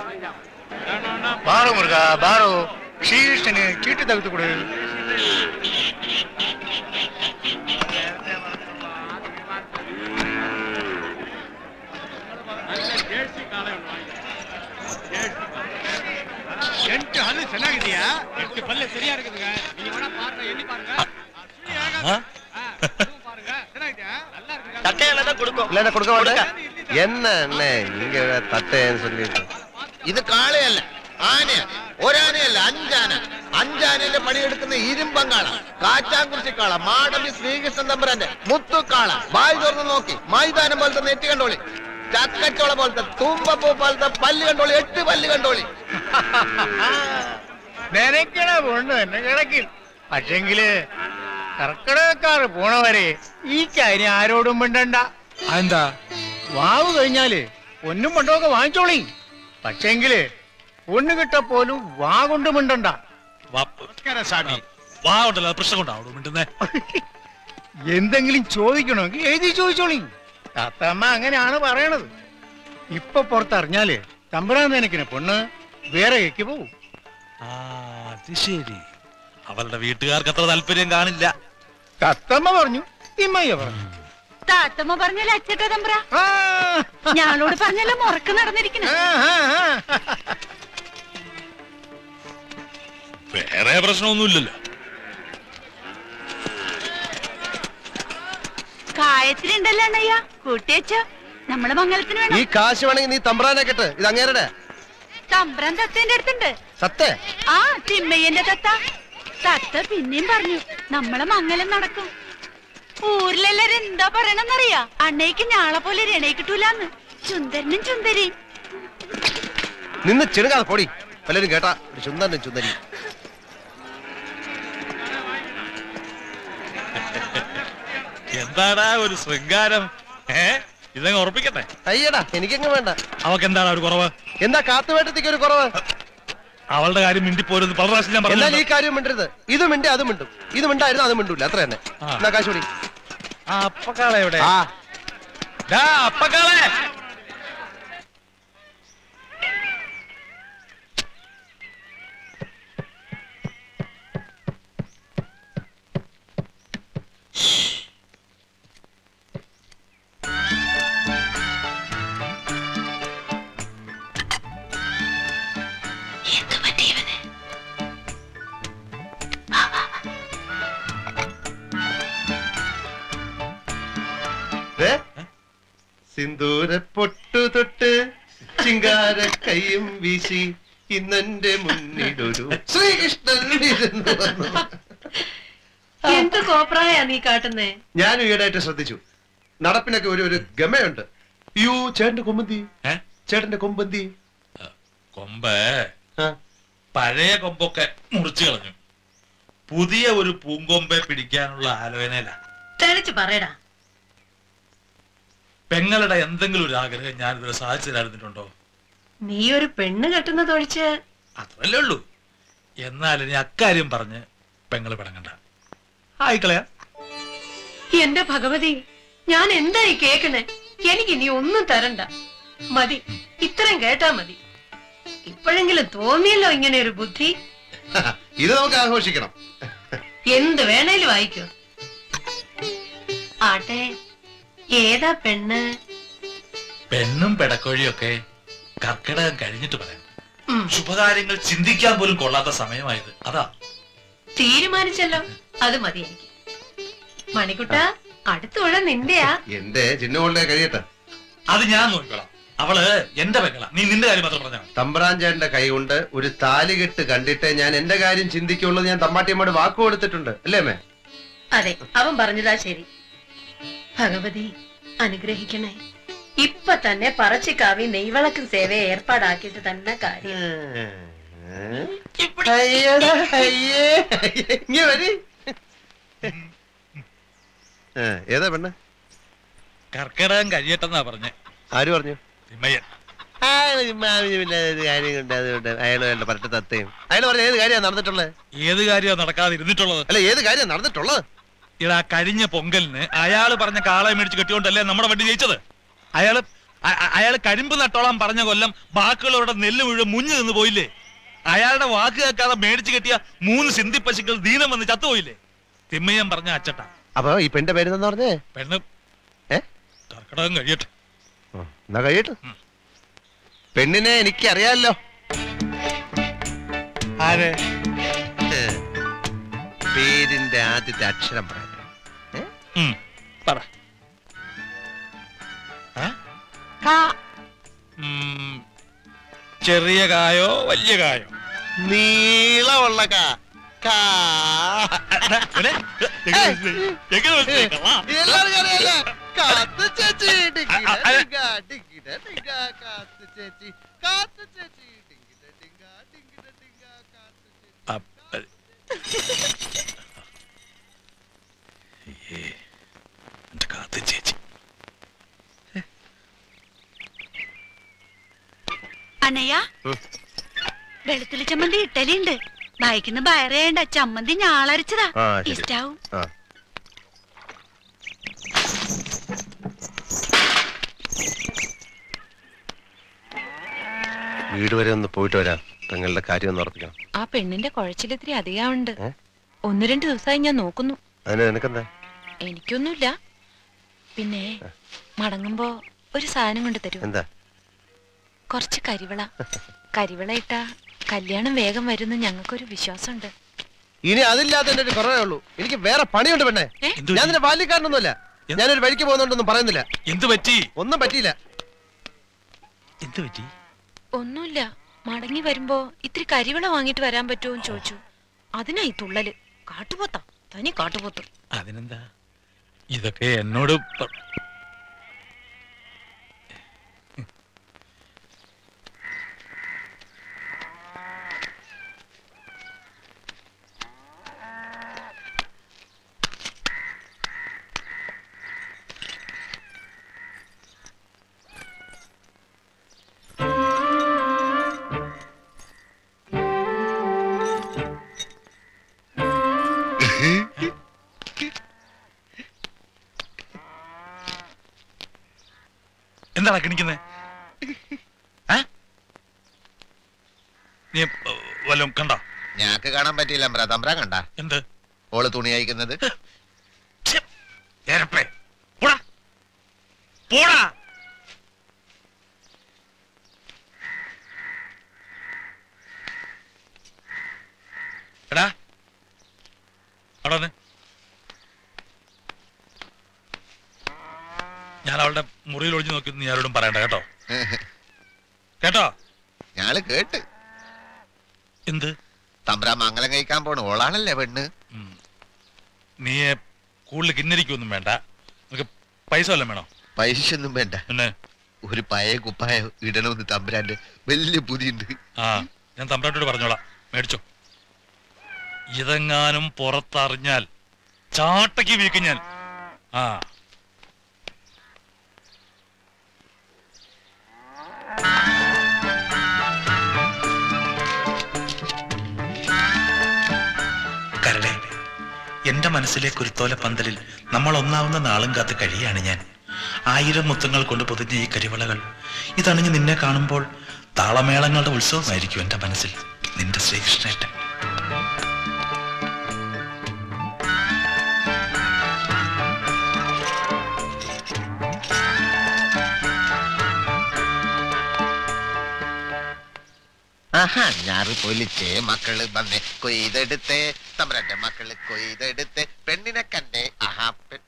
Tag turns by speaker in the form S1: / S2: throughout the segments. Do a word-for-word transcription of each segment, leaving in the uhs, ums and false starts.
S1: ಬಾರೋ ಮುರುಗ ಬಾರೋ, ಶ್ರೀಕೃಷ್ಣನೇ ಚೀಟಿ ತೆಗೆದು ಕೊಡು. ಎಂಟು ಹಲ್ಲು ಚೆನ್ನಾಗಿದೆಯಾ? ಎಂಟು ಪಲ್ಲೆ ಸರಿಯಾ இருக்குதுங்க. நீங்க வேணா பாருங்க, எண்ணி பாருங்க. பாருங்க, ಚೆನ್ನಾಗಿದೆಯಾ? நல்லா இருக்குங்க. தட்டையில தான் கொடுக்கும். இல்ல கொடுக்க மாட்டேன். என்ன என்ன இங்க தட்டைன்னு சொல்லிட்டு. ഇത് കാളയല്ല, ആനയാ. ഒരാനയല്ല, അഞ്ചാന. അഞ്ചാനയുടെ പണിയെടുക്കുന്ന ഇരുമ്പങ്കാള, കാറ്റാൻകുറിച്ചി കാള, മാടമ്പി ശ്രീകൃഷ്ണൻ തമ്പുരാന്റെ മുത്തുക്കാള. വായി തുറന്ന് നോക്കി മൈതാനം പോലത്തെ നെറ്റ് കണ്ടോളി, ചക്കച്ചോള പോലത്തെ, തുമ്പപ്പൂ പോലത്തെ പല്ല് കണ്ടോളി, എട്ട് പല്ല് കണ്ടോളി. നിനക്കണ പൊണ്ണു എന്നെ കിടക്കും. പക്ഷെങ്കില് കർക്കിടകക്കാറ് പോണവരെ ഈ കാര്യം ആരോടും മിണ്ടണ്ട. എന്താ? വാവ് കഴിഞ്ഞാല് പൊന്നും പണ്ടൊക്കെ വാങ്ങിച്ചോളി. പക്ഷെങ്കില് പൊണ്ണു കിട്ട പോലും വാ കൊണ്ട് മിണ്ടണ്ട. എന്തെങ്കിലും ചോദിക്കണമെങ്കിൽ എഴുതി ചോദിച്ചോളി. തത്തമ്മ അങ്ങനെയാണ് പറയണത്. ഇപ്പൊ പുറത്തറിഞ്ഞാല് തമ്പുരാൻ നിനക്കിന് പൊണ്ണ് വേറെ കേക്ക് പോവും.
S2: ശരി, അവളുടെ വീട്ടുകാർക്ക് അത്ര താല്പര്യം കാണില്ല.
S1: തത്തമ്മ പറഞ്ഞു, ഇമ്മയ്യ പറഞ്ഞു.
S3: താത്തമ്മ പറഞ്ഞല്ലോ അച്ചട്ട തമ്പ്ര, ഞാനോട് പറഞ്ഞല്ലോ മുറക്ക് നടന്നിരിക്കുന്നു.
S2: വേറെ പ്രശ്നമൊന്നുമില്ലല്ലോ.
S3: കായത്തിന് ഉണ്ടല്ലോ അണ്ണയ്യ, കൂട്ടിയച്ചോ. നമ്മളെ മംഗലത്തിന് വേണം.
S1: ഈ കാശ് വേണമെങ്കിൽ നീ തമ്പ്രാനെ കെട്ട്. ഇത് അങ്ങേരുടെ
S3: തമ്പ്രാൻ തത്തേന്റെ അടുത്തുണ്ട്.
S1: സത്തേ?
S3: ആ തിമ്മയ്യന്റെ തത്ത. തത്ത പിന്നെയും പറഞ്ഞു നമ്മളെ മംഗലം നടക്കും. ഊരിലെല്ലാരും എന്താ പറയണെന്നറിയാ? അണ്ണയ്ക്ക് ഞാളെ പോലെ രണയെ കിട്ടൂലെന്ന്. ചുന്ദരനും ചുന്ദരിയും.
S1: നിന്ന് ചെറുകാതെ പൊടി. പലരും കേട്ടാ ചുന്ദരനും ചുന്ദരി.
S2: എന്താടാ ഒരു ശൃംഗാരം? ഏ ഇതങ്ങ് ഉറപ്പിക്കട്ടെ.
S1: അയ്യടാ എനിക്കങ്ങ് വേണ്ട.
S2: അവക്ക് എന്താണ് ഒരു കുറവ്?
S1: എന്താ കാത്തുവേട്ടത്തേക്ക് ഒരു കുറവ്?
S2: അവളുടെ കാര്യം മിണ്ടിപ്പോരുന്ന് പല പ്രാവശ്യം ഞാൻ പറഞ്ഞു.
S1: ഈ കാര്യം മിണ്ടരുത്. ഇത് മിണ്ടി അത് മിണ്ടും, ഇത് മിണ്ടായിരുന്നു അത് മിണ്ടൂല. അത്ര തന്നെ. എന്നാ കാശുപൊടി.
S2: അപ്പക്കാളെ എവിടെ? അപ്പക്കാളെ
S1: സിന്ദൂര പൊട്ടു തൊട്ട് ചിങ്കാര കൈയും വീശി ഇന്നെന്റെ മുന്നിലൊരു ശ്രീകൃഷ്ണൻ ഇരുന്നു വന്നു.
S3: എന്ത് കോപ്രായ നീ കാട്ടുന്നേ?
S1: ഞാൻ ഈയിടെയായിട്ട് ശ്രദ്ധിച്ചു, നടപ്പിനൊക്കെ ഒരു ഒരു ഗമയുണ്ട്. യു ചേട്ടന്റെ കൊമ്പന്തി, ചേട്ടന്റെ കൊമ്പന്തി.
S2: കൊമ്പ് പഴയ കൊമ്പൊക്കെ മുറിച്ചു കളഞ്ഞു. പുതിയ ഒരു പൂങ്കൊമ്പെ പിടിക്കാനുള്ള ആലോചനയില.
S3: തെളിച്ചു പറയടാ.
S2: പെങ്ങളുടെ എന്തെങ്കിലും ഒരു ആഗ്രഹം ഞാൻ ഇതുവരെ സാധിച്ചു തരാറുണ്ടോ?
S3: നീ ഒരു പെണ്ണ് കെട്ടുന്നതൊഴിച്ച്
S2: അത്രല്ലേ ഉള്ളൂ. എന്നാൽ ഇനി അക്കാര്യം പറഞ്ഞ് പെങ്ങള് പിടങ്ങണ്ട. ആയിക്കളയാ.
S3: എന്റെ ഭഗവതി, ഞാൻ എന്തായി കേക്കണേ? എനിക്ക് ഇനി ഒന്നും തരണ്ട. മതി, ഇത്രയും കേട്ടാ മതി. ഇപ്പോഴെങ്കിലും തോന്നിയല്ലോ ഇങ്ങനെ ഒരു ബുദ്ധി.
S1: ഇത് നമുക്ക് ആഘോഷിക്കണം.
S3: എന്ത് വേണേലും വായിക്കോ. ആട്ടെ, ഏതാ പെണ്ണ്?
S2: പെണ്ണും പെടക്കോഴിയൊക്കെ കർക്കിടകം കഴിഞ്ഞിട്ട് പറയാം. ശുഭകാര്യങ്ങൾ ചിന്തിക്കാൻ പോലും കൊള്ളാത്ത സമയമായത് അതാ.
S3: തീരുമാനിച്ചല്ലോ, അത് മതി എനിക്ക്. മണിക്കുട്ട, അടുത്തുള്ള നിന്റെയാ?
S1: എന്റെ ചിന്നോളുടെ കഴിയട്ടെ.
S2: അത് ഞാൻ നോക്കിക്കോളാം. അവള് എന്റെ പെങ്ങളാ. നീ നിന്റെ കാര്യം മാത്രം പറഞ്ഞാ.
S1: തമ്പ്രാഞ്ചേട്ടന്റെ കൈ കൊണ്ട് ഒരു താലികെട്ട് കണ്ടിട്ട് ഞാൻ എന്റെ കാര്യം ചിന്തിക്കുള്ളൂ. ഞാൻ തമ്പാട്ടിയമ്മോട് വാക്ക് കൊടുത്തിട്ടുണ്ട്, അല്ലേ മേ?
S3: അതെ, അവൻ പറഞ്ഞതാ ശരി. ഭഗവതി അനുഗ്രഹിക്കണേ. ഇപ്പൊ തന്നെ പറച്ചിക്കാവി നെയ്വിളക്ക് സേവ ഏർപ്പാടാക്കിയിട്ട് തന്നെ കാര്യം.
S1: ഏതാ പെണ്ണ്?
S2: കർക്കിടകം കഴിയട്ടെന്നാ പറഞ്ഞേ.
S1: ആര് പറഞ്ഞു?
S2: തിമ്മയ്യൻ.
S1: അയാള് പരട്ട തത്തയും അയാൾ പറഞ്ഞ ഏത് കാര്യമാണ് നടന്നിട്ടുള്ളത്?
S2: ഏത് കാര്യമാണ് നടക്കാതിരുന്നിട്ടുള്ളത്?
S1: അല്ല, ഏത് കാര്യമാണ് നടന്നിട്ടുള്ളത്?
S2: ഇടാ, കഴിഞ്ഞ പൊങ്കലിന് അയാള് പറഞ്ഞ കാളയെ മേടിച്ച് കെട്ടിയോണ്ടല്ലേ നമ്മുടെ വണ്ടി ജയിച്ചത്. അയാള് അയാൾ കരിമ്പ് നട്ടോളാൻ പറഞ്ഞ കൊല്ലം ബാക്കിയുള്ളവരുടെ നെല്ല് മുഴുവൻ മുഞ്ഞു നിന്ന് പോയില്ലേ? അയാളുടെ വാക്ക് കേൾക്കാതെ മേടിച്ചു കെട്ടിയ മൂന്ന് സിന്ധി പശുക്കൾ ദീനം വന്ന് ചത്തുപോയില്ലേ? തിമ്മയ്യൻ പറഞ്ഞ അച്ചട്ട.
S1: അപ്പൊ ഈ പെണ്ണിന്റെ പേരെന്ന് പറഞ്ഞേ?
S2: പെണ്ണ് കർക്കിടകം കഴിയട്ടെ.
S1: എന്നാ കഴിയട്ടെ. പെണ്ണിനെ എനിക്ക് അറിയാമല്ലോ.
S2: ആരെ?
S1: പേരിന്റെ ആദ്യത്തെ അക്ഷരം പറ.
S2: ചെറിയ കായോ വലിയ കായോ?
S1: നീളമുള്ള കാ.
S3: അനയ്യ, വെളുത്തുള്ളി ചമ്മന്തി ഇട്ടലിണ്ട്. ബൈക്കിന്ന് ബയറേണ്ട ചമ്മന്തി ഞാളരച്ചതാ. ഇഷ്ടാവും.
S1: വീട് വരെ ഒന്ന് പോയിട്ട് വരാം. പെങ്ങളുടെ കാര്യം ഒന്ന് ഉറപ്പിക്കണം.
S4: ആ പെണ്ണിന്റെ കുഴച്ചിലിത്തിരി അധികമുണ്ട്. ഒന്ന് രണ്ട് ദിവസമായി ഞാൻ നോക്കുന്നു.
S1: അതിന് നിനക്കെന്താ?
S4: എനിക്കൊന്നുമില്ല. പിന്നെ മടങ്ങുമ്പോ ഒരു സാധനം കൊണ്ട് തരൂ.
S1: എന്താ?
S4: കുറച്ച് കരിവിള. കരിവിള ഇട്ടാ കല്യാണം വേഗം വരുന്ന ഞങ്ങൾക്കൊരു വിശ്വാസമുണ്ട്.
S1: ഇനി അതില്ലാത്തതിന്റെ ഒരു കുറവേ ഉള്ളൂ. എനിക്ക് വേറെ പണിയുണ്ട് പെണ്ണെ. ഞാൻ നിന്റെ ബാല്യക്കാരനൊന്നുമല്ല. ഞാനൊരു വഴിക്ക് പോകുന്നുണ്ടൊന്നും പറയുന്നില്ല.
S2: എന്ത് പറ്റി?
S1: ഒന്നും പറ്റിയില്ല.
S2: എന്ത് പറ്റി?
S4: ഒന്നുമില്ല. മടങ്ങി വരുമ്പോ ഇത്തിരി കരിവിള വാങ്ങിട്ട് വരാൻ പറ്റുമോ എന്ന് ചോദിച്ചു. അതിനായി തുള്ളല്. കാട്ടുപോത്താ, തനി കാട്ടുപോത്ത്.
S2: അതിനെന്താ? ഇതൊക്കെ എന്നോട് എന്താ കിണിക്കുന്നേ? നീ വല്ലതും കണ്ടോ?
S1: ഞാക്ക് കാണാൻ പറ്റിയില്ല. തമ്പ്ര കണ്ട?
S2: എന്ത്?
S1: ഓള് തുണി അയക്കുന്നത്.
S2: എടാ അവിടെ ഞാൻ അവളുടെ മുറിയിൽ ഒഴിഞ്ഞു നോക്കി നീ ആരോടും പറയണ്ട കേട്ടോ. കേട്ടോ?
S1: ഞാള് കേട്ട്.
S2: എന്ത്?
S1: തമ്പ്ര മംഗലം കഴിക്കാൻ പോണു. ഓളാണല്ലേ പെണ്ണ്.
S2: നീ കൂടുതൽ കിന്നരിക്കൊന്നും വേണ്ട. നിനക്ക് പൈസ വല്ലതും വേണോ?
S1: പൈസ ഒന്നും വേണ്ട.
S2: പിന്നെ
S1: ഒരു പഴയ കുപ്പായ ഇടണമെന്ന് തമ്പ്രാന്റെ വലിയ പുതിയുണ്ട്.
S2: ആ, ഞാൻ തമ്പ്രാട്ടോട് പറഞ്ഞോളാം, മേടിച്ചോ. ഇതെങ്ങാനും പുറത്തറിഞ്ഞാൽ ചാട്ടയ്ക്ക് വീക്കും ഞാൻ. ആ
S5: കരളെ, എന്റെ മനസ്സിലെ കുരുത്തോല പന്തലിൽ നമ്മൾ ഒന്നാവുന്ന നാളും കാത്ത് കഴിയാണ് ഞാൻ. ആയിരം മുത്തങ്ങൾ കൊണ്ട് പൊതിഞ്ഞ ഈ കരിവളകൾ ഇതണിഞ്ഞ് നിന്നെ കാണുമ്പോൾ താളമേളങ്ങളുടെ ഉത്സവമായിരിക്കും എന്റെ മനസ്സിൽ. നിന്റെ ശ്രീകൃഷ്ണേട്ടൻ.
S1: ആഹാ, ഞാറ് പൊലിച്ചേ മക്കള് വന്നേ കൊയ്തെടുത്തേ. തമ്പ്രാന്റെ മക്കള് കൊയ്തെടുത്തേ. പെണ്ണിനെ കണ്ടേ. ആഹാ,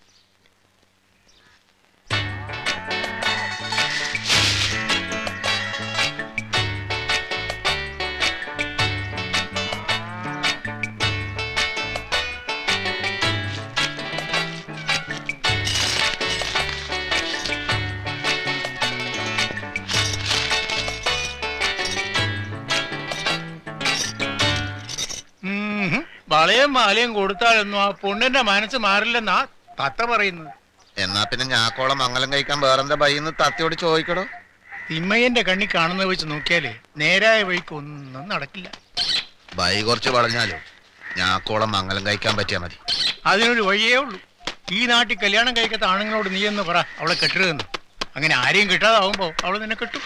S6: വളയും മാലയും കൊടുത്താലൊന്നും ആ പൊണ്ണിന്റെ മനസ്സ് മാറില്ലെന്നാ തത്ത പറയുന്നത്.
S1: എന്നാ പിന്നെ ഞാക്കോളം മംഗലം കഴിക്കാൻ വേറെന്താ ഭയന്ന് തത്തയോട് ചോദിക്കടോ.
S6: തിമ്മയ്യന്റെ കണ്ണി കാണുന്നത് വെച്ച് നോക്കിയാലേ നേരായ വഴിക്ക് ഒന്നും നടക്കില്ല.
S1: ഭയ കുറച്ച് വളഞ്ഞാലോ ഞാക്കോളം മംഗലം കഴിക്കാൻ പറ്റിയാ മതി.
S6: അതിനൊരു വഴിയേ ഉള്ളൂ. ഈ നാട്ടിൽ കല്യാണം കഴിക്കാത്ത ആണുങ്ങളോട് നീ എന്ന് പറ അവളെ കെട്ടരുതെന്ന്. അങ്ങനെ ആരെയും കിട്ടാതാവുമ്പോ അവള് നിന്നെ കിട്ടും.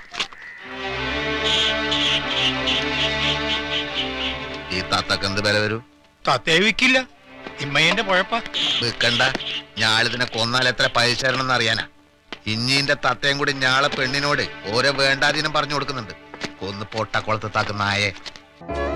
S1: ഈ താത്തക്ക് എന്ത് വില വരൂ?
S6: തത്തയെ വിൽക്കില്ല, ഇമ്മയന്റെ കുഴപ്പ.
S1: വിൽക്കണ്ട, ഞാളിതിനെ കൊന്നാൽ എത്ര പൈസ തരണമെന്ന് അറിയാനാ. ഇഞ്ഞീന്റെ തത്തയും കൂടി ഞാളെ പെണ്ണിനോട് ഓരോ വേണ്ടാതീനം പറഞ്ഞു കൊടുക്കുന്നുണ്ട്. കൊന്ന് പൊട്ടക്കുളത്ത് താക്കുന്ന നായേ.